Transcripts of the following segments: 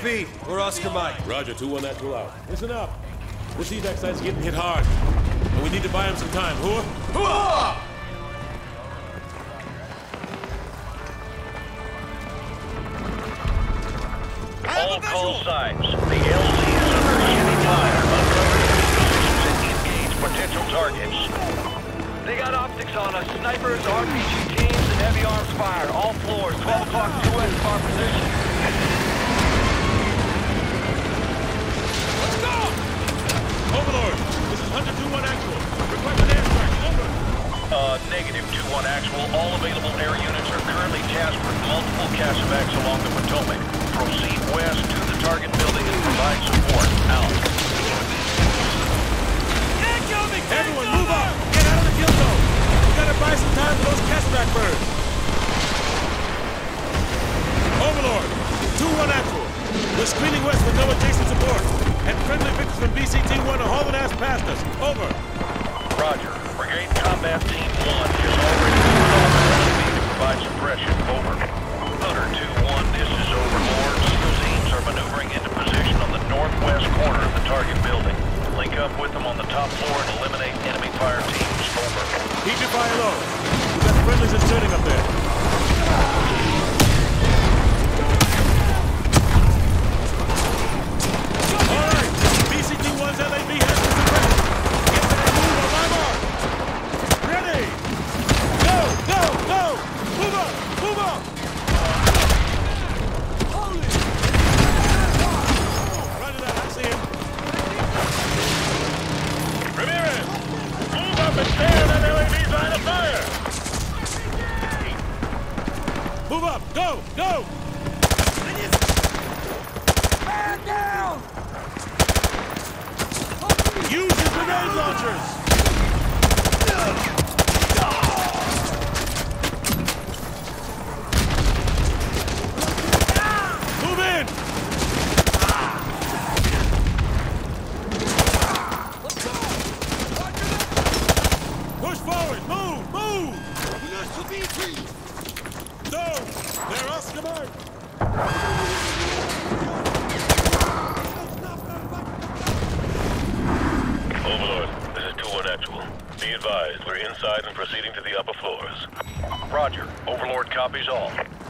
LAV, we're Oscar Mike. Roger, 2-1 actual out. Listen up. This evac site's getting hit hard. And we need to buy him some time. Hooah! All call signs. The LZ is under heavy fire. Uncover engage potential targets. They got optics on us. Snipers, RPG teams, and heavy arms fire. All floors. 12 o'clock US of our position. Let's go! Overlord, this is Hunter 2-1 actual. Request an airstrike. Over. Negative 2-1 actual. All available air units are currently tasked with multiple CASEVACs along the Potomac. Proceed west to the target building and provide support. Out. Everyone, move up! Get out of the kill zone! We gotta buy some time for those CASEVAC birds. Overlord, 2-1 actual. We're screening west with no adjacent support. And friendly victors from BCT-1 are hauling ass past us. Over. Roger. Brigade Combat Team 1 is already called to provide suppression. Over. Hunter 2-1, this is Overlord. SEAL teams are maneuvering into position on the northwest corner of the target building. Link up with them on the top floor and eliminate enemy fire teams. Over. Keep your fire low. We've got friendlies inserting up there. All right. BCT-1's LAV has been suppressed. Get ready to move on my mark. Ready. Go, go, go. Move up, move up. Roger that, I see him. Ramirez, move up and stay on that LAV's line of fire. Move up, go, go. Man down! Use your grenade launchers! Move in! Push forward! Move! Move! No! They're Oscar Mike! Overlord, this is 2-1 actual. Be advised, we're inside and proceeding to the upper floors. Roger. Overlord copies all.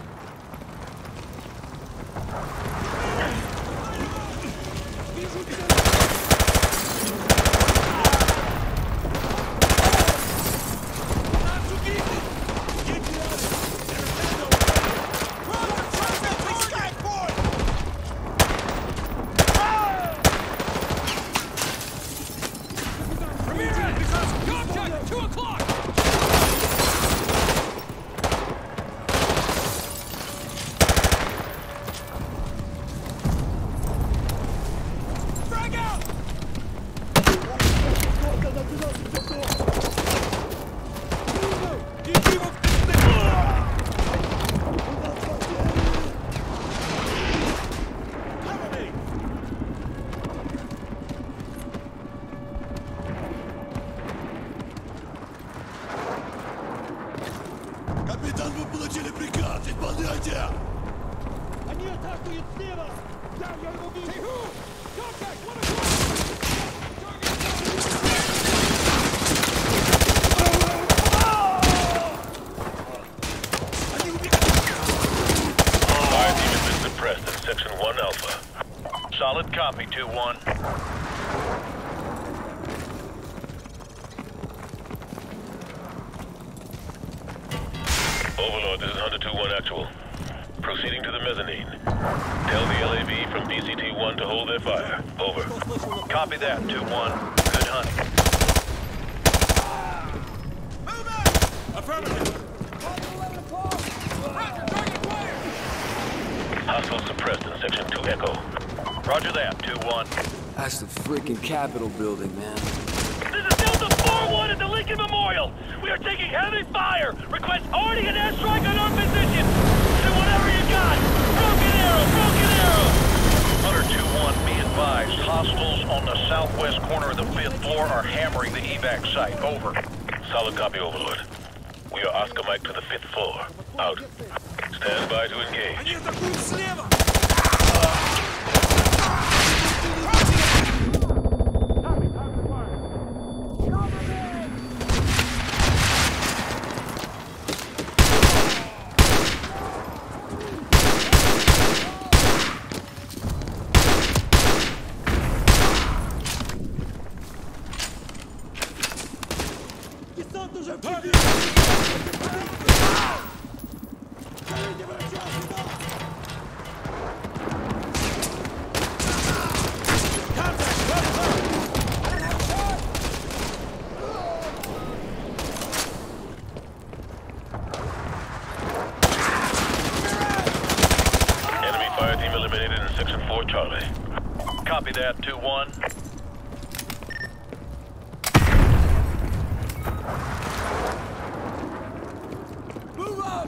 Капитан, вы получили приказ, исполняйте! Они атакуют слева! Да, я его вижу! Fire team has been suppressed in Section 1 Alpha. Solid copy, 2-1. Overlord, this is Hunter 2-1 actual. Proceeding to the mezzanine. Tell the LAV from BCT-1 to hold their fire. Over. Copy that, 2-1. Good hunting. Affirmative! Hostile suppressed in Section 2 Echo. Roger that, 2-1. That's the freaking Capitol building, man. This is Delta 4-1 at the Lincoln Memorial. We are taking heavy fire. Request already an airstrike on our position. Do whatever you got. Broken arrow, broken arrow. Hunter 2-1, be advised. Hostiles on the southwest corner of the 5th floor are hammering the evac site. Over. Solid copy, Overlord. We are Oscar Mike to the 5th floor. Out. Stand by to engage. Они атакуют слева! Enemy fire team eliminated in Section 4 Charlie. Copy that, 2-1. Move up!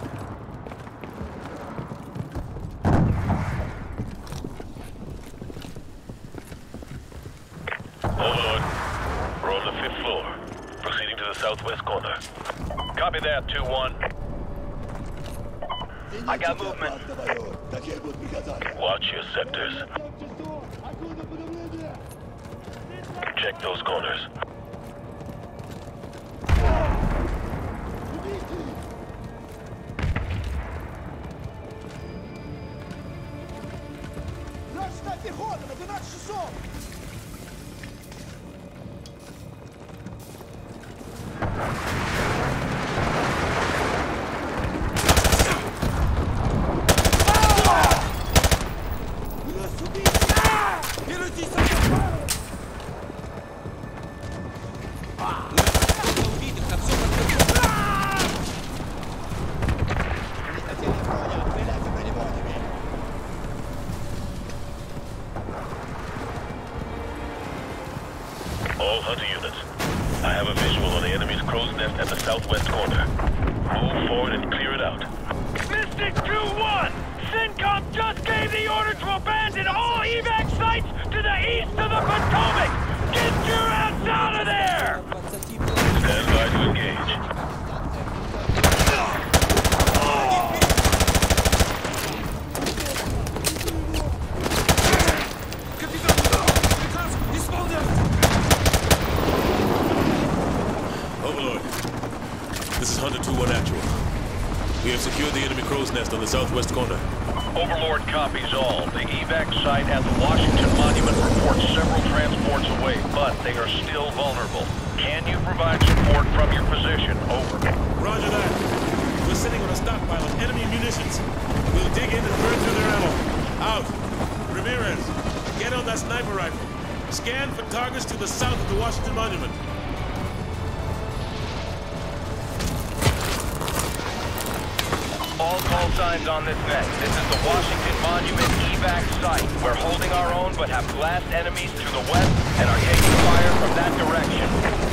Overlord, we're on the 5th floor. Proceeding to the southwest corner. Copy that, 2-1. I got movement. Какие будут приказания? Watch your sectors. Откуда подавление? Check those corners. Зачная пехота на 12 часов! All hunter units, I have a visual on the enemy's crow's nest at the southwest corner. Move forward and clear it out. Mystic 2-1! CENTCOM just gave the order to abandon all evac sites to the east of the Potomac! Get your ass out of there! Stand by to engage. Overlord, this is Hunter 2-1 actual. We have secured the enemy crow's nest on the southwest corner. Overlord copies all. The evac site at the Washington Monument reports several transports away, but they are still vulnerable. Can you provide support from your position? Over. Roger that. We're sitting on a stockpile of enemy munitions. We'll dig in and burn through their ammo. Out. Ramirez, get on that sniper rifle. Scan for targets to the south of the Washington Monument. All call signs on this net. This is the Washington Monument evac site. We're holding our own, but have glassed enemies to the west and are taking fire from that direction.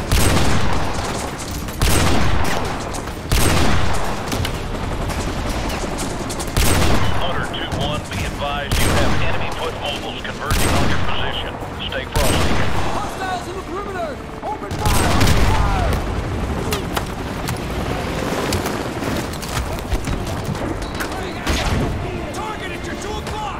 Hunter 2-1, be advised you have enemy foot mobiles converging on your position. Stay frosty. Hostiles in the perimeter! Open fire! Open fire! Target at your 2 o'clock!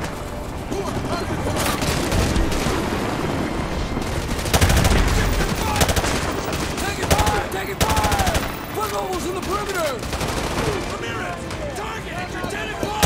Taking fire! Taking fire! Foot mobiles in the perimeter! Ramirez! Target at your 10 o'clock!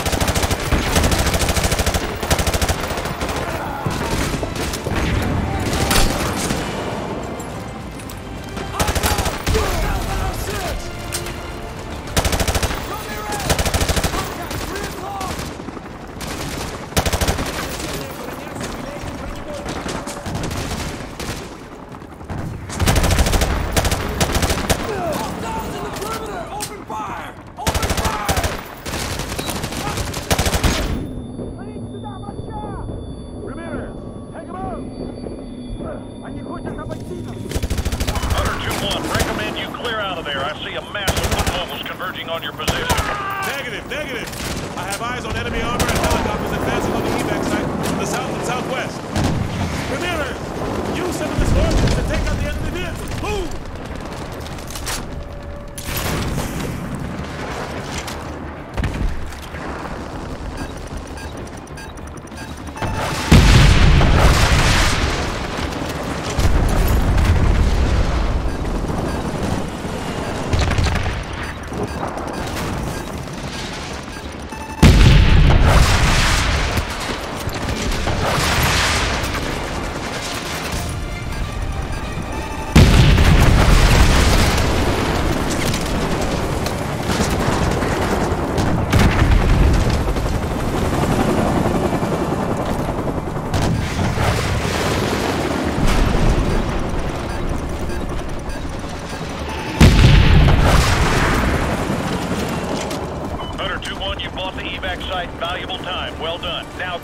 Hunter 2-1, recommend you clear out of there. I see a mass of foot mobiles converging on your position. Negative, negative. I have eyes on enemy armor and helicopters advancing on the evac site to the south and southwest. Ramirez, use some of this ordnance to take out the enemy vehicles. Move!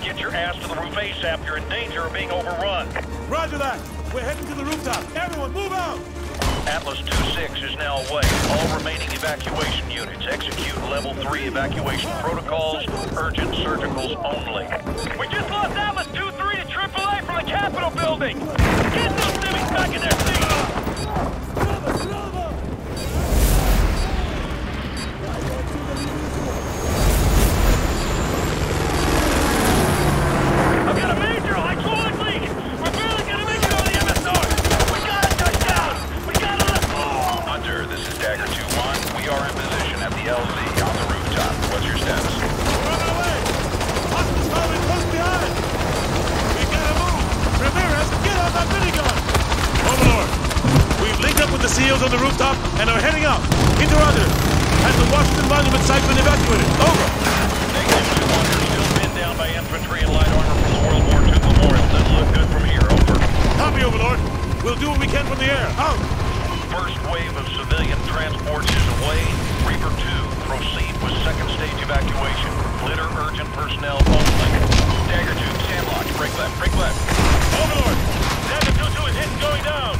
Get your ass to the roof ASAP. You're in danger of being overrun. Roger that. We're heading to the rooftop. Everyone, move out! Atlas 2-6 is now away. All remaining evacuation units execute level 3 evacuation protocols. Urgent surgicals only. We just lost Atlas 2-3 to AAA from the Capitol building. Get those civvies back in their seats. I've got a major hydraulic leak. We're barely gonna make it on the MSR. We gotta touch down. We gotta let go. Hunter, this is Dagger 2-1. We are in position at the LZ on the rooftop. What's your status? We're on our way! Hostiles following close behind! We gotta move! Ramirez, get on that minigun! Overlord, we've linked up with the CEOs on the rooftop and are heading out. Interrogator, has the Washington Monument site been evacuated? Over! Negative 2-1, you're still pinned down by infantry and light armor from the World War II Memorial. Doesn't look good from here. Over. Copy, Overlord. We'll do what we can from the air. Out! First wave of civilian transports is away. Reaper 2, proceed with second stage evacuation. Glitter urgent personnel only. Dagger 2, Sandlock, break left, break left. Overlord, Dagger 2-2 is hit and going down.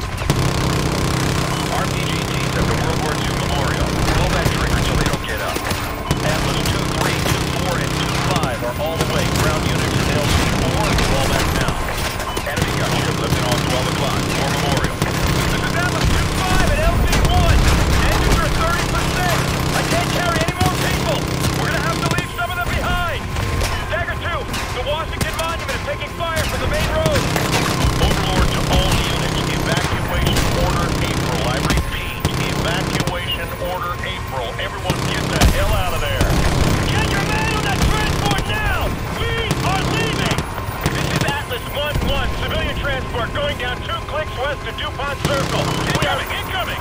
RPG teams at the World War II Memorial. Pull that trigger so they don't get up. Atlas 2-3, 2-4, and 2-5 are all the way. Ground units in LC-4 and fall back now. Enemy gunship lifting off 12 o'clock. For Memorial. This is Atlas 2-5 at LC-1. Engines are 30%. I can't carry any more people. We're gonna have to leave some of them behind. Dagger 2, the Washington Monument is taking fire from the main road. Overlord to all units. Evacuation order April. I repeat, evacuation order April. Everyone get the hell out of there. Get your man on that transport now! We are leaving! This is Atlas 1-1, civilian transport going down 2 clicks west of DuPont Circle. Incoming! Incoming!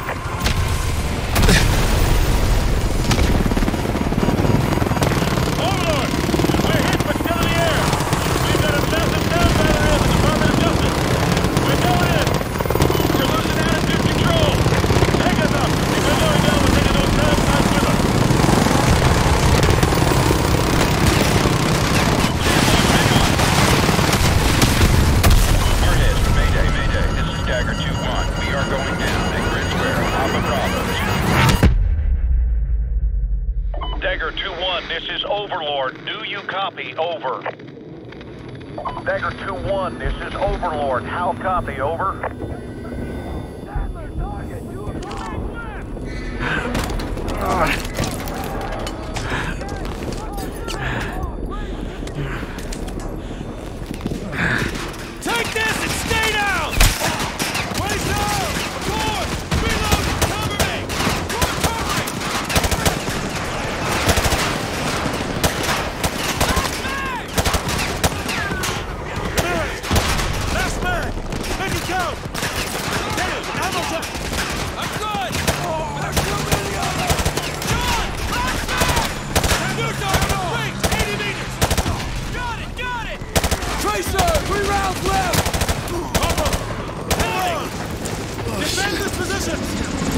Overlord! We're hit but still in the air! We've got a massive down battery at the Department of Justice! We're going in! We're losing attitude control! Take us up! If we're going down, we're taking those towns with us! We're hit. Mayday, mayday. This is Dagger 2-1. We are going down at Grid Square. Alpha Bravo. Dagger 2-1, this is Overlord. Do you copy? Over. Dagger 2-1, this is Overlord. How copy? Over. Take this and stay down! Waist down! Forward! Reload! Cover me! Forward covering! Last man! Make it count! Get it! Ammo check! I'm good! There's too many others! John! Last man! New target! Wait! 80 meters! Got it! Got it! Tracer! 3 rounds left! Corporal! Hold on! Defend this position!